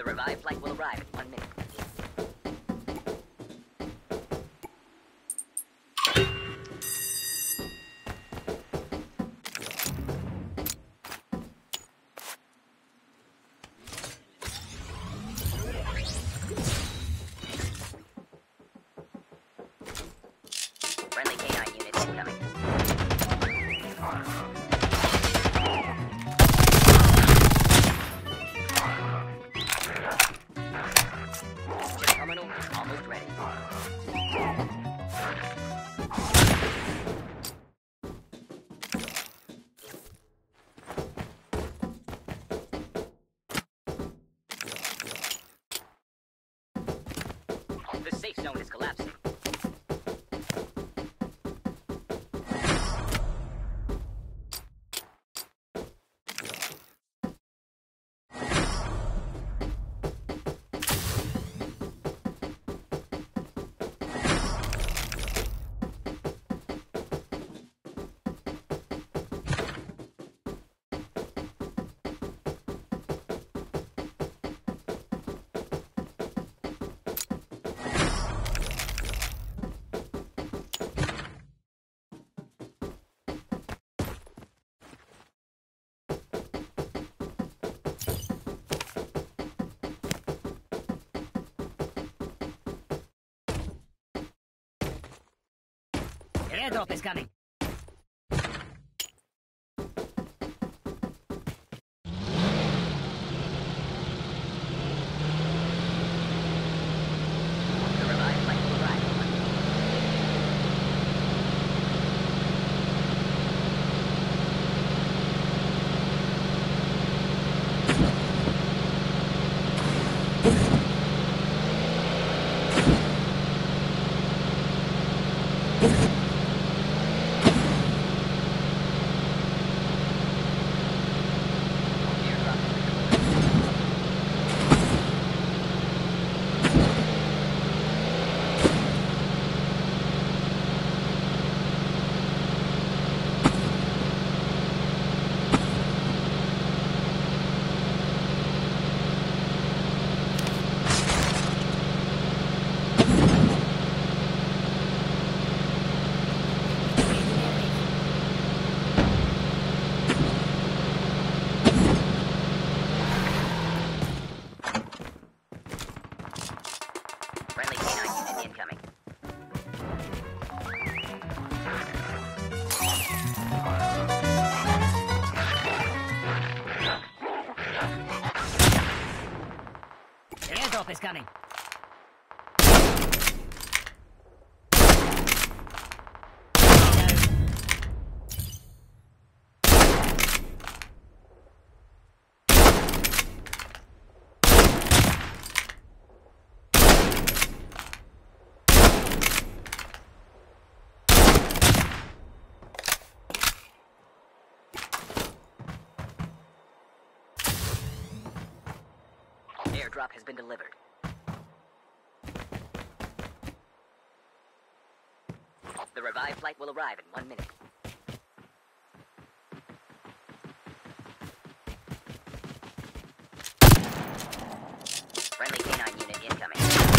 revived flight will arrive in 1 minute. Friendly K9 unit incoming. Chip terminal is almost ready. The safe zone is collapsing. Airdrop is coming. The revived flight will arrive in 1 minute. Friendly K9 unit incoming. Airdrop is coming. Airdrop has been delivered. The revived flight will arrive in 1 minute. Friendly K9 unit incoming.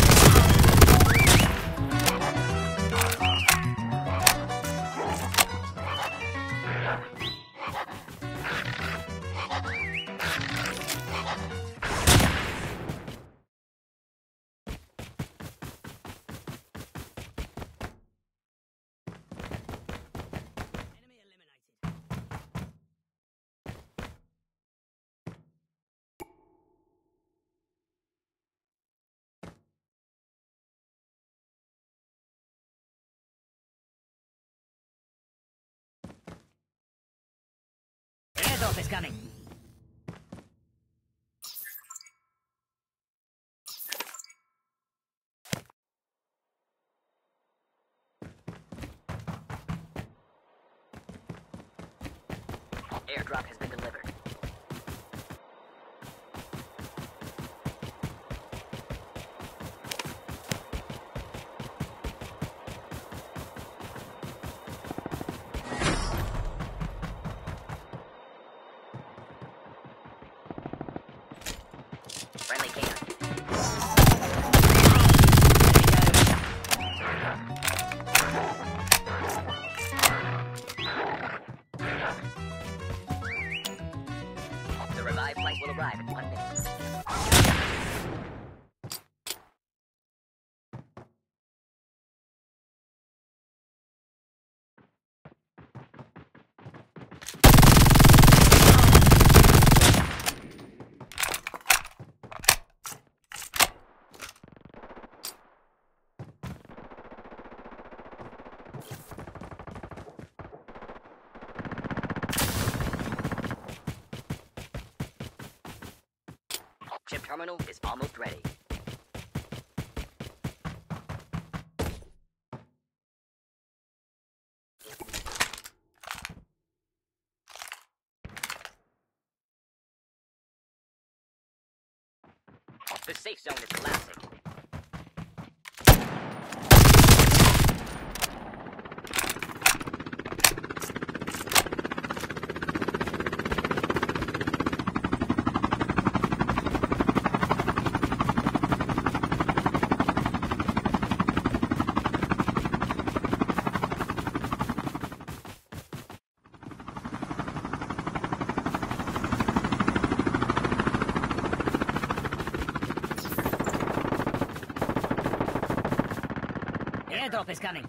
Airdrop is coming. Airdrop has been delivered. Friendly canine. Chip terminal is almost ready. The safe zone is collapsing. Airdrop is coming.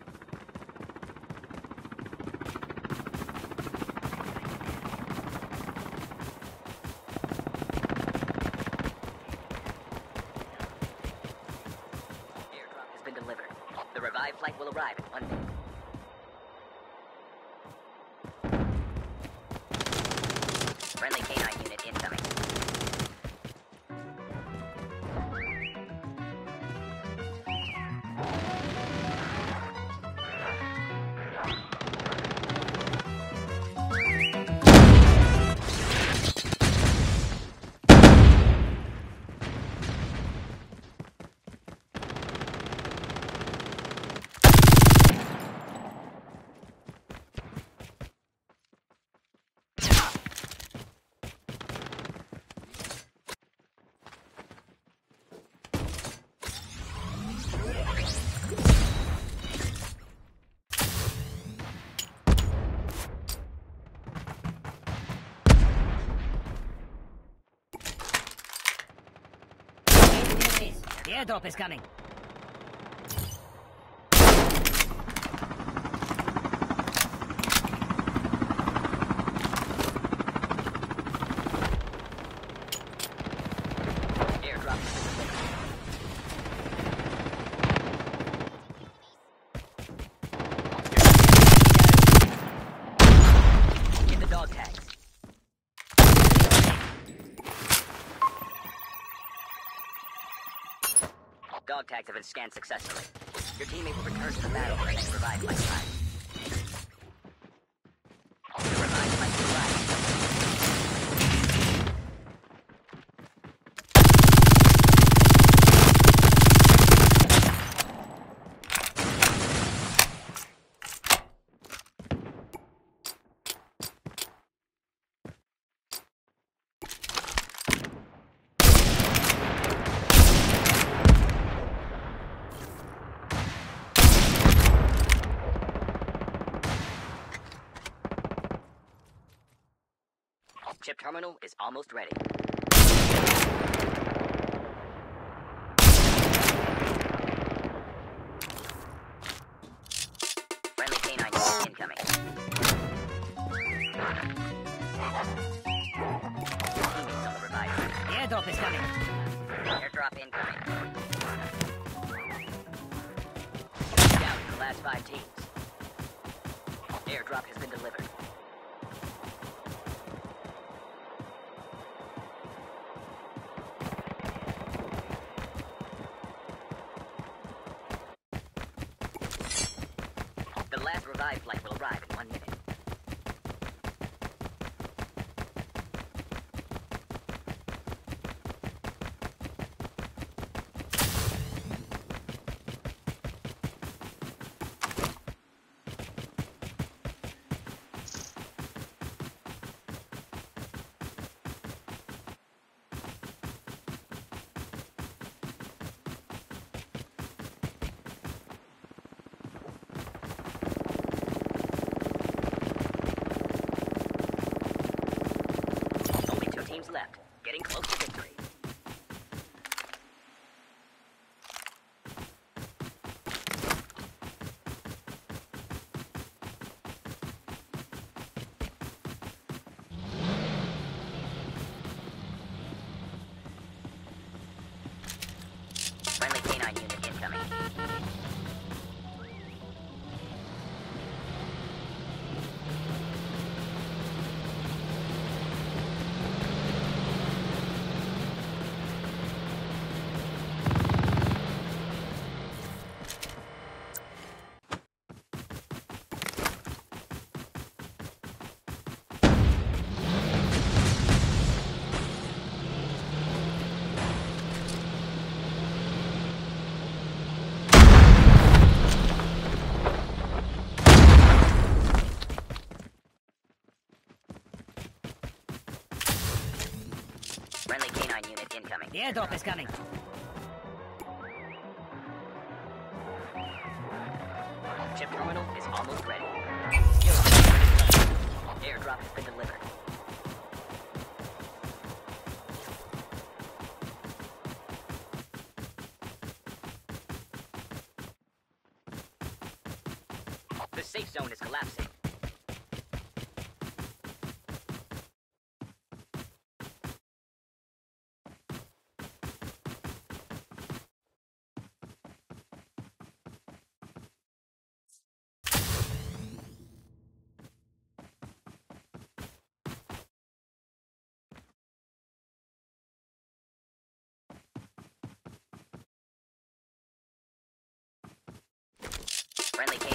Airdrop has been delivered. The revived flight will arrive in 1 minute. Friendly K9 unit incoming. The airdrop is coming. Airdrop is delivered. Get the dog tags. Dog tags have been scanned successfully. Your teammate will return to the battle when the next revive flight arrives. The revive flight will arrive. Chip terminal is almost ready. Friendly K9 unit incoming. Your teammates on the revive. The airdrop is coming. Airdrop incoming. Down to the last 5 teams. Airdrop has been delivered. The last revive flight will arrive in 1 minute. The airdrop is coming. Chip terminal is almost ready. Airdrop has been delivered. The safe zone is collapsing. Friendly